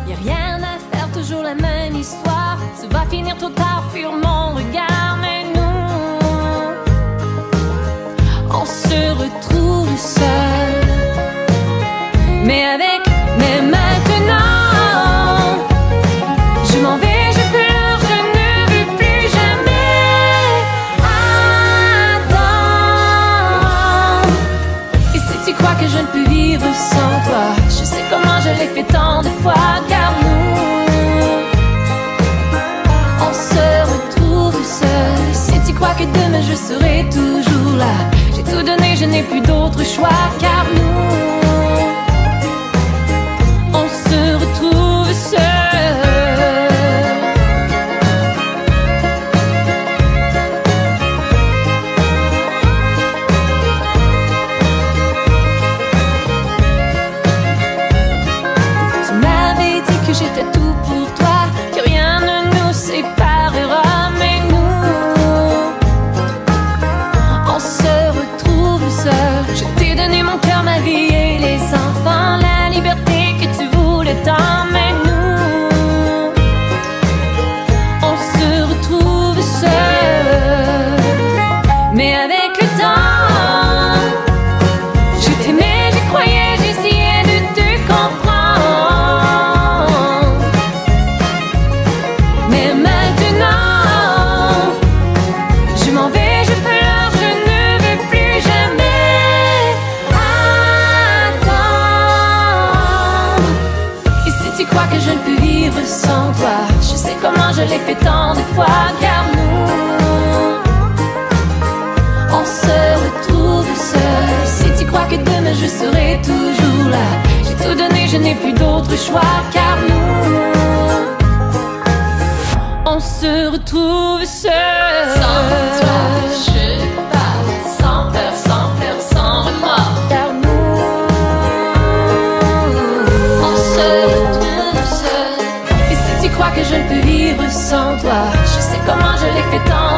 Y'a rien à faire, toujours la même histoire. Ça va finir trop tard, fuir mon regard. Mais nous, on se retrouve seul. Mais maintenant, je m'en vais, je pleure, je ne veux plus jamais attendre. Et si tu crois que je ne peux vivre sans toi, je sais comment je l'ai fait tant de fois. Car nous, on se retrouve seul. Si tu crois que demain je serai toujours là, j'ai tout donné, je n'ai plus d'autre choix. Car nous, on se retrouve seul. Tu m'avais dit que j'étais tout pour toi, que rien ne nous séparera. Mais nous, on se retrouve seul. Je t'ai donné mon cœur, ma vie et les enfants, la liberté que tu voulais tant. Mais nous, on se retrouve seul. Mais avec le temps, je t'aimais, je croyais, j'essayais de te comprendre. Mais maintenant, je m'en vais, je pleure, je ne veux plus jamais attendre. Et si tu crois que je ne peux vivre sans toi, je sais comment je l'ai fait tant de fois. Car nous, on se retrouve seul. Si tu crois que demain je serai toujours là, j'ai tout donné, je n'ai plus d'autre choix. Car nous, on se retrouve seul. Sans toi, je pars, sans peur, sans pleurs, sans remords. Car nous, On se retrouve seul. et si tu crois que je ne peux vivre sans toi, je sais comment je l'ai fait tant